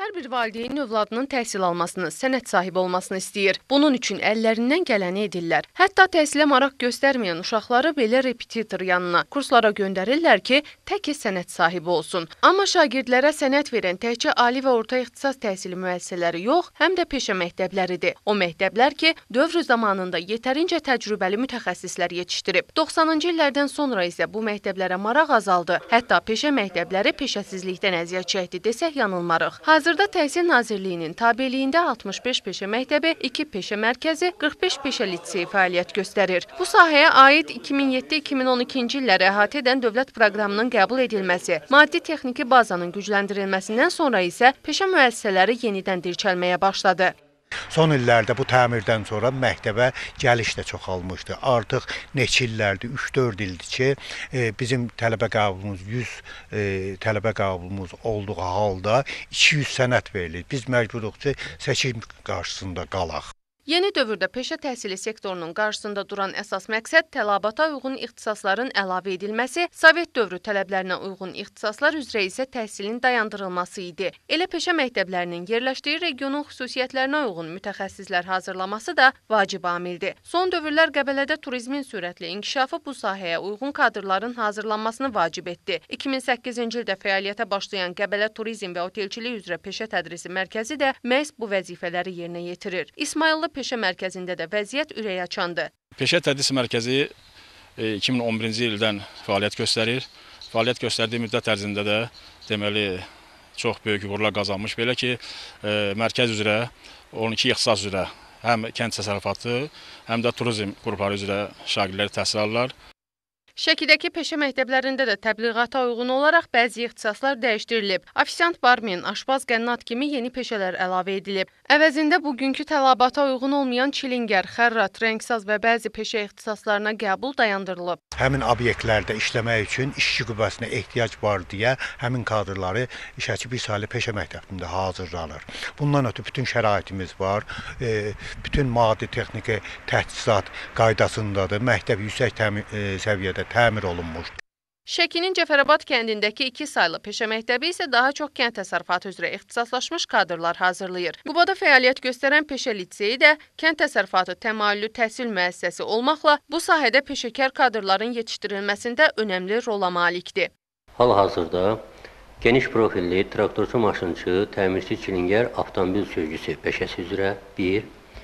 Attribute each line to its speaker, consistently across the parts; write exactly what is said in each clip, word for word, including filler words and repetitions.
Speaker 1: Hər bir valideyn övladının təhsil almasını, sənət sahibi olmasını istəyir. Bunun üçün əllərindən gələni edirlər. Hətta təhsilə maraq göstərməyən uşaqları belə repetitor yanına, kurslara göndərirlər ki, təki sənət sahibi olsun. Amma şagirdlərə sənət verən təkcə ali və orta ixtisas təhsili müəssisələri yox, həm də peşə məktəbləridir. O məktəblər ki, dövrü zamanında yetərincə təcrübəli mütəxəssislər yetişdirib. doxsanıncı illərdən sonra isə bu məktəblərə maraq azaldı. Hətta peşə məktəbləri peşəsizlikdən əziyyət çəkdi desək yanılmarıq. Hazırda Təhsil Nazirliyinin tabeliyində altmış beş peşə məktəbi, iki peşə mərkəzi, qırx beş peşə liseyi fəaliyyət göstərir. Bu sahəyə aid iki min yeddi iki min on ikinci illəri əhatə edən dövlət proqramının qəbul edilməsi, maddi-texniki bazanın gücləndirilməsindən sonra isə peşə müəssisələri yenidən dirçəlməyə başladı.
Speaker 2: Son illərdə bu təmirdən sonra məktəbə gəliş də çoxalmışdı. Artıq neçə illərdir, üç dörd ildir ki, bizim tələbə qəbulumuz yüz tələbə qəbulumuz olduğu halda iki yüz sənət verilir. Biz məcburuq ki, seçim qarşısında qalaq.
Speaker 1: Yeni dövrdə peşə təhsili sektorunun qarşısında duran əsas məqsəd tələbata uyğun ixtisasların əlavə edilməsi, Sovet dövrü tələblərinə uyğun ixtisaslar üzrə isə təhsilin dayandırılması idi. Elə peşə məktəblərinin yerləşdiyi regionun xüsusiyyətlərinə uyğun mütəxəssislər hazırlaması da vacib amildir. Son dövrlər Qəbələdə turizmin sürətli inkişafı bu sahəyə uyğun kadrların hazırlanmasını vacib etdi. iki min səkkizinci ildə fəaliyyətə başlayan Qəbələ Turizm və Otelçilik üzrə peşə tədrisi mərkəzi də məhz bu vəzifələri yerinə yetirir. İsmayıllı Peşə mərkəzində də vəziyyət ürəkaçandır.
Speaker 3: Peşə tədris mərkəzi iki min on birinci ildən fəaliyyət göstərir. Fəaliyyət göstərdiyi müddət ərzində də deməli çox böyük uğurlar qazanmış. Belə ki, mərkəz üzrə on iki ixtisas üzrə həm kənd təsərrüfatı, həm də turizm qrupları üzrə şagirdləri təhsil alırlar.
Speaker 1: Şəkidəki peşə məktəblərində də təbliğata uyğun olaraq bəzi ixtisaslar dəyişdirilib. Ofisiant, barmen, aşpaz, qənnat kimi yeni peşələr əlavə edilib. Əvəzində bugünkü tələbata uyğun olmayan çilingər, xərrat, rəngsaz və bəzi peşə ixtisaslarına qəbul dayandırılıb.
Speaker 2: Həmin obyektlərdə işləmək üçün işçi qüvvəsinə ehtiyac var deyə həmin kadrları Şəki Bisali Peşə Məktəbində hazırlanır. Bundan ötürü bütün şəraitimiz var, bütün maddi-texniki təchizat qaydasındadır, məktəb yüksək səviyyədə təmir olunmuşdur.
Speaker 1: Şəkinin Cəfərabad kəndindəki iki saylı peşə məktəbi isə daha çox kənd təsərrüfatı üzrə ixtisaslaşmış kadrlar hazırlayır. Qubada fəaliyyət göstərən peşə liseyi də kənd təsərrüfatı təmayüllü təhsil müəssisəsi olmaqla bu sahədə peşəkar kadrların yetişdirilməsində önəmli rola malikdir.
Speaker 4: Hal-hazırda geniş profilli traktorçu maşınçı, təmirçi çilingər, avtomobil sürücüsü peşəsi üzrə bir,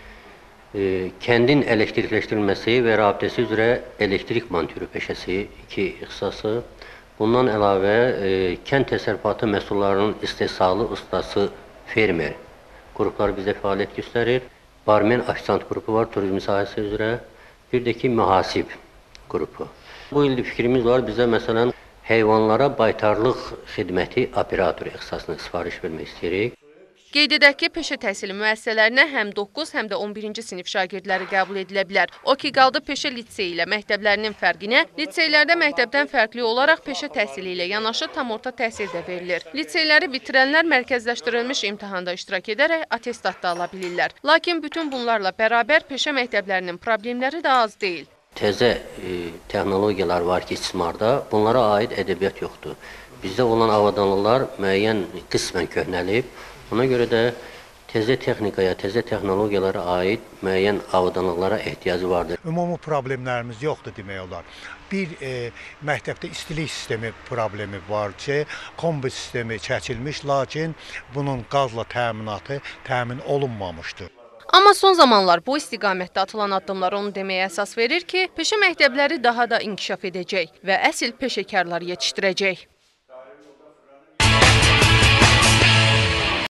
Speaker 4: kəndin elektrikləşdirilməsi və rabitəsi üzrə elektrik montörü peşəsi iki ixtisası. Bundan əlavə kənd təsərrüfatı məhsullarının istehsalı ustası fermer qrupları bizdə fəaliyyət göstərir. Barmen ofisiant qrupu var turizm sahəsi üzrə. Bir də ki, mühasib qrupu. Bu ildə fikrimiz var, bizə məsələn heyvanlara baytarlıq xidməti operatoru ixtisasına sifariş vermək istəyirik.
Speaker 1: Qeyd edək ki, peşə təhsili müəssisələrinə həm doqquz, həm də on birinci sinif şagirdləri qəbul edilə bilər. O ki, qaldı peşə liseyi ilə məktəblərinin fərqinə, liseylərdə məktəbdən fərqli olaraq peşə təhsili ilə yanaşı tam orta təhsil də verilir. Liseyləri bitirənlər mərkəzləşdirilmiş imtahanda iştirak edərək attestat da ala bilirlər. Lakin bütün bunlarla bərabər peşə məktəblərinin problemləri də az deyil.
Speaker 4: Təzə e, texnologiyalar var ki, istismarda, bunlara aid ədəbiyyat yoxdur. Bizdə olan avadanlıqlar müəyyən qismən köhnəlib. Ona görə də təzə texnikaya, təzə texnologiyalara aid müəyyən avadanlıqlara ehtiyacı vardır.
Speaker 2: Ümumi problemlərimiz yoxdur demək olar. Bir e, məktəbdə istilik sistemi problemi var ki, kombi sistemi çəkilmiş, lakin bunun qazla təminatı təmin olunmamışdır.
Speaker 1: Amma son zamanlar bu istiqamətdə atılan addımlar onu deməyə əsas verir ki, peşə məktəbləri daha da inkişaf edəcək və əsl peşəkarlar yetişdirəcək.